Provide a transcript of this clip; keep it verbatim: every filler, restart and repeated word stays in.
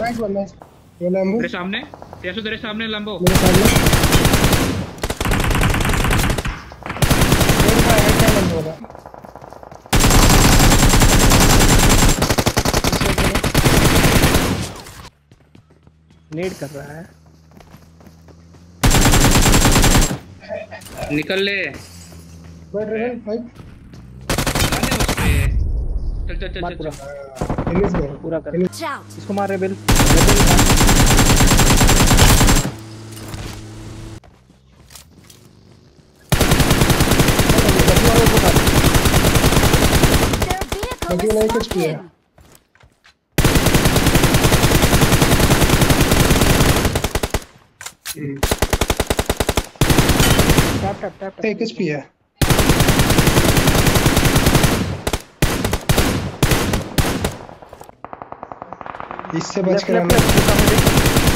Nice one nice. ये लंबो तेरे सामने, तेरे तेरे सामने लंबो मेरे सामने मेरे का हेड है लंबो का। नीड कर रहा है। निकल ले। बैठ रहे फाइट मारने उस पे। चल चल चल मार चल पूरा फिनिश कर पूरा कर। Watch out! इसको मार रेबेल। Their vehicle बाकी वाला एक is एचपी है। smoking! टैप टैप टैप एक एचपी है। इससे बच लेफ्ट के लेफ्ट रहना। लेफ्ट